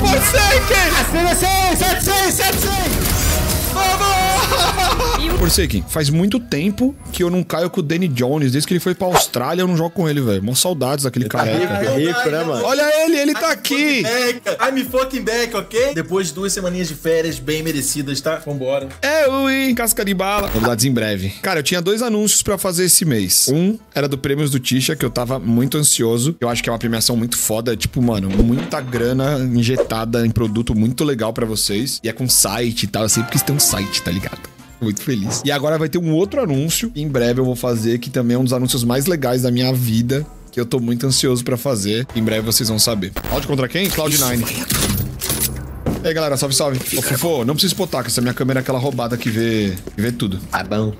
Forsaken, faz muito tempo que eu não caio com o Danny Jones. Desde que ele foi pra Austrália, eu não jogo com ele, velho. Mó saudades daquele careca. É rico, né, mano? Olha ele tá aqui. I'm fucking back, ok? Depois de 2 semaninhas de férias bem merecidas, tá? Vambora. Ui, casca de bala. Novidades em breve. Cara, eu tinha 2 anúncios pra fazer esse mês. Um era do Prêmios do Tisha, que eu tava muito ansioso. Eu acho que é uma premiação muito foda. Tipo, mano, muita grana injetada em produto muito legal pra vocês. E é com site e tal. Eu sempre quis ter um site, tá ligado? Muito feliz. E agora vai ter um outro anúncio. Em breve eu vou fazer, que também é um dos anúncios mais legais da minha vida. Que eu tô muito ansioso pra fazer. Em breve vocês vão saber. Áudio contra quem? Cloud9. E aí, galera, salve, salve. Ô, Fofô, não precisa spotar, que essa minha câmera é aquela roubada que vê tudo. Tá bom.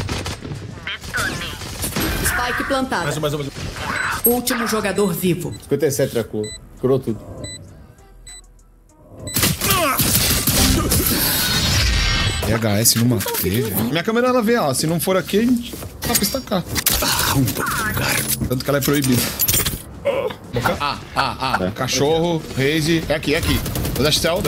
Spike plantada. Mais um. Último jogador vivo. 57 tracou. Curou tudo. EHS não matei, velho. Minha câmera, ela vê, ó. Se não for aqui, a gente dá pra estacar. Tanto que ela é proibida. Cachorro, raise. É aqui. Do dash cell.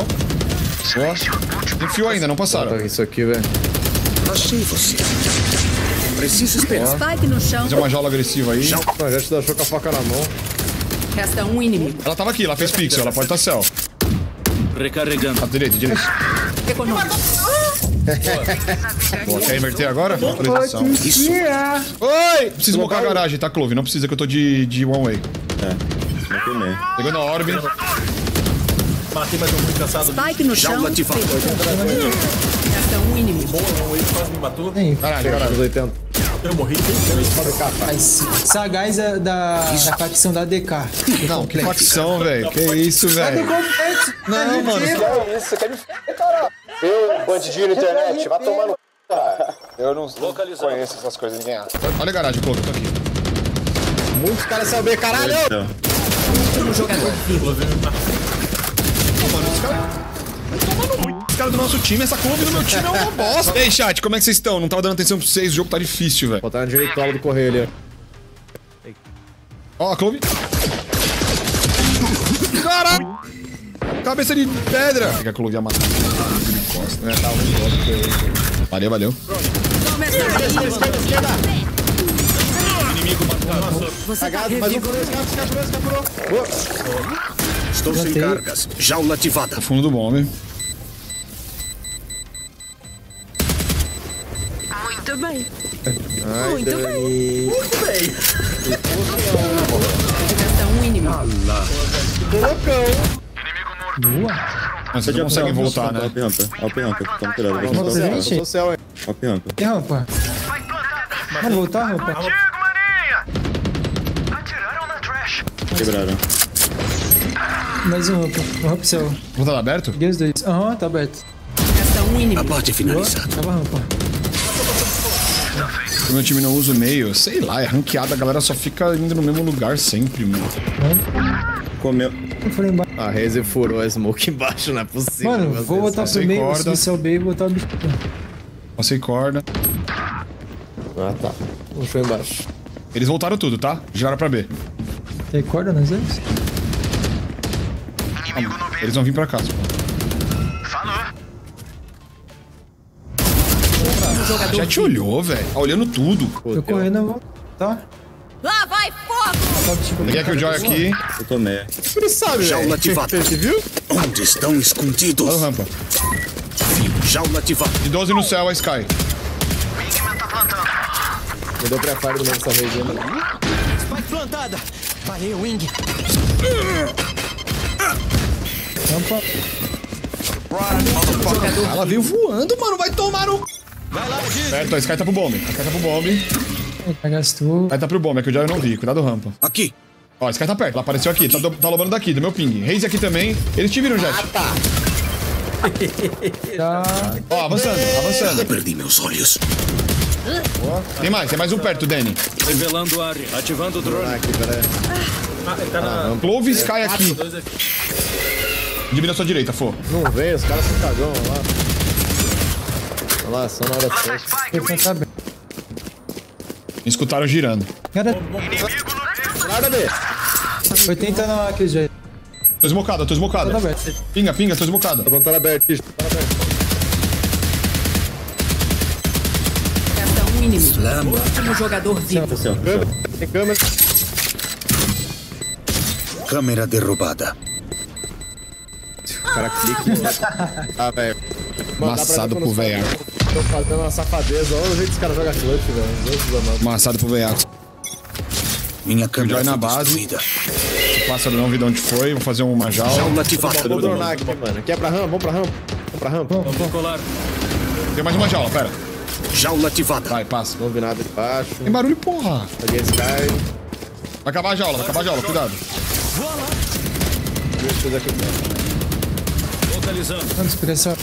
Enfiou ainda, não passaram. Isso aqui, velho. Achei você. Preciso esperar. Spike no chão. Fazer uma jaula agressiva aí. Já te deixou com a faca na mão. Resta um inimigo. Ela tava aqui, ela fez pixel, ela pode estar cell. Recarregando. Direito. Econômico. Boa, quer inverter agora? Atualização. Isso. Oi! Preciso mocar a garagem, tá, Clove? Não precisa que eu tô de one way. Pegando a orb. Matei mais um muito cansado. Spike no chão. Jaula ativada. Resta um inimigo. Ele quase me matou. Caralho. 80. Eu morri. Sagaz é da facção da DK. Não, que facção, velho. Que isso, velho. Não, mano. Que é isso? Você quer me fuder, caralho? Eu, bandidinho na internet, vai tomar no c, cara. Eu não conheço essas coisas, ninguém acha. Olha a garagem, Clove, tô aqui. Muitos caras sabem, caralho! Último jogador vivo. Mano, os caras do nosso time, essa Clove do meu time é uma bosta. Ei, chat, como é que vocês estão? Não tava dando atenção pra vocês, o jogo tá difícil, velho. Botar na direitola do correio ali, Ó, a Clove. Caralho! Cabeça de pedra! Que a Clove ia matar. Costa, né? Valeu. Inimigo matado. Você tá Mais um revigorando. furou. Estou sem cargas. Jaula ativada. Fundo do bombe. Muito bem. Muito bem. Resta um inimigo. Mas vocês não conseguem voltar, né? Up rampa. Toma cuidado. Gente, Eu sou céu, hein? Up rampa. que rampa? Vamos voltar, rampa? Quebraram. Mais um rampa. Um rampa céu. Voltar aberto? E os dois. Aham, tá aberto. Resta um inimigo. Abate finalizado. Tava rampa. O meu time não usa o meio, sei lá, é ranqueada, a galera só fica indo no mesmo lugar sempre, mano. Comeu. Eu falei embaixo. A Raze furou a smoke embaixo, não é possível. Mano, vou botar pro Sem meio, corda. subir seu B e botar o bicho. Passei corda. Ah, tá. Um show embaixo. Eles voltaram tudo, tá? Giraram pra B. Tem corda nas dois? Eles vão vir pra cá, pô. Jogador Já te olhou, velho. Tá olhando tudo. Tô correndo, eu vou. Tá? Lá vai fogo! Peguei aqui o Joy aqui. Eu tomei. Ele sabe, Jaula ativada. Você viu? Onde estão escondidos? Olha o rampa. Jaula ativada. De 12 no céu, a Sky. Me deu pré-fire do meio dessa região. Spike plantada. Valeu, Wing. Rampa. Ela veio voando, mano. Vai tomar no... Vai lá, Gigi. Certo, a Sky tá pro bombe. A Sky tá pro bombe. Gastou. Aí tá pro bombe, é que o Joy eu não vi. Cuidado, rampa. Aqui. Ó, a Sky tá perto. Ela apareceu aqui. Tá lobrando daqui, do meu ping. Raze aqui também. Eles te viram, Jet. Tá. Ó, avançando. Perdi meus olhos. Tem mais um perto, Danny. Revelando área. Ativando o drone. Aqui, peraí. Tá na... Clove e Sky aqui. Dois aqui. Diminui a sua direita, Fô. Não vem, os caras são cagão, olha lá. Olha lá, só na hora certa. Tá bem. Me escutaram girando. Cara, Guarda B. 80 na Kills já. Tô esmocada, tô esmocada. Tá aberto. Pinga, pinga, tô esmocada. Tá bom, tá aberto, bicho. Tá aberto. Resta um inimigo. Último jogador vivo. Tá céu. Tem câmera. Câmera derrubada. O cara clica. Ah, velho. Massado pro veiaco. Tô fazendo uma safadeza. Olha o jeito que os caras jogam clutch, velho. Massado pro veiaco. Minha câmera Joy na foi base. destruída. O pássaro não vi de onde foi. Vou fazer uma jaula. Jaula ativada. Vou dronar aqui, mano. Quer pra rampa? Vamos pra rampa. Vamos pra rampa. Tem mais uma jaula, pera. Jaula ativada. Vai, passa. Não vi nada de baixo. Tem barulho, porra. Peguei esse cara. Vai acabar a jaula, cuidado. Deixa eu fazer aqui. Mano, expressão.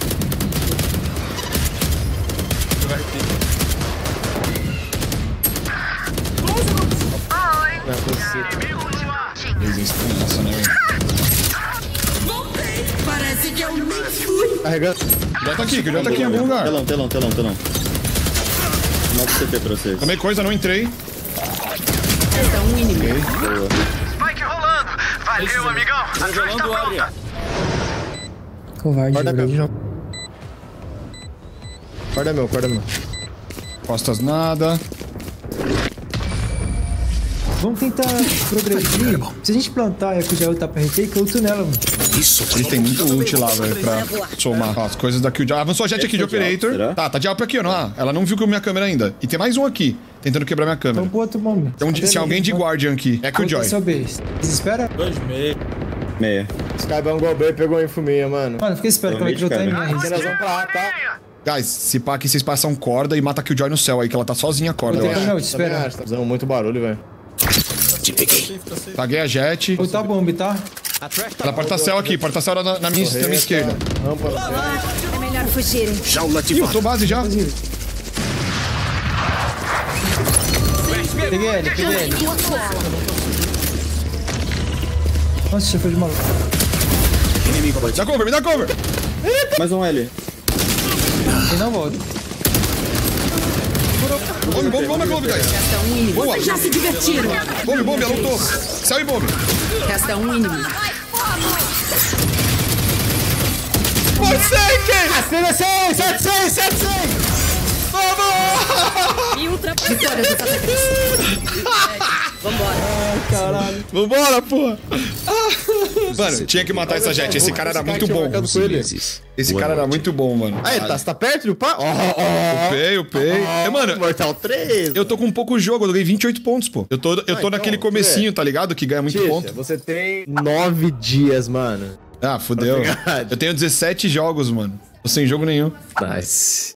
Nossa, né, velho? Parece que eu nem fui. Carregando. O Joy tá aqui, que o Joy tá aqui em algum lugar. Telão. Mata o CT pra vocês. Tomei coisa, não entrei. Resta um inimigo. Spike rolando. Valeu, amigão. A trash tá pronta. Covarde, Guarda jogador. meu. Guarda meu. Costas nada. Vamos tentar progredir. Se a gente plantar e a Killjoy tá pra retake, eu ulto nela, mano. Isso. Ele tem muito ult lá, velho, pra somar. Ó, as coisas da Killjoy. Avançou a jet aqui de Operator. será? Tá de AWP aqui, ó. Não, ela não viu com a minha câmera ainda. E tem mais um aqui, tentando quebrar minha câmera. Vamos pro outro momento. Tem alguém de Guardian aqui. É Killjoy. Esse é o base. Desespera? Meia. Skybang Go B pegou a infuminha, mano. Mano, fica esperto pra Realmente, recrutar em cara. minha. Nós vamos pra A, tá? Guys, se pá aqui, vocês passam corda e mata a Killjoy no céu aí, que ela tá sozinha a corda, eu Não, acho. não, te espera. Tá fazendo muito barulho, velho. Te peguei. Taguei a jet. Ultar a bomba, tá? Ela porta-céu aqui, porta-céu na minha esquerda. Rampa. É melhor fugirem. Jaula Ih, eu ativada. tô base já. Peguei ele. Nossa, já foi de maluco. Me dá cover. Mais um L. E não volta. Bomba, guys. Resta um inimigo. Boa. Vocês já se divertiram. Bombe, ela lutou. Céu e bombe. Resta um inimigo. Forsaken! 76! Vamos! E ultrapassou. Vitória dos atacantes. Vambora. Vambora, porra! Mano, tinha que matar essa jet. Esse cara era muito bom. Esse cara era muito bom, mano. Aí, você tá perto do pá? Upei. Mano, Mortal 3. eu tô com um pouco jogo, eu ganhei 28 pontos, pô. Eu tô naquele comecinho, tá ligado? Que ganha muito ponto. Você tem 9 dias, mano. Ah, fudeu. Obrigado. Eu tenho 17 jogos, mano. Tô sem jogo nenhum. Nice.